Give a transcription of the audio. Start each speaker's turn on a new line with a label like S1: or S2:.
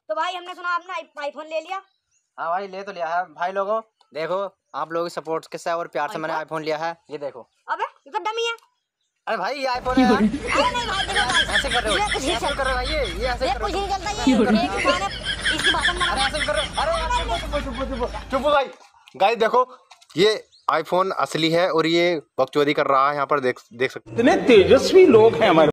S1: तो भाई हमने सुना आपने आईफोन ले लिया।
S2: हाँ भाई ले तो लिया है भाई। लोगों देखो आप लोगों की सपोर्ट के साथ और प्यार से मैंने आईफोन लिया है। ये देखो।
S1: अबे ये तो डमी है।
S2: अरे भाई ये आईफोन है यार।
S1: अरे नहीं भाई देखो भाई
S2: ऐसे कर रहे हो, ऐसे कर रहे हो भाई। ये ऐसे कर
S1: कुछ
S2: रहे
S1: नहीं चलता ये एक खाने इसकी बात हम
S2: अरे ऐसे कर रहे हो। अरे चुप भाई। गाइस देखो ये आईफोन असली है और ये बकचोदी कर रहा है यहाँ पर। देख सकते
S3: इतने तेजस्वी लोग हैं हमारे।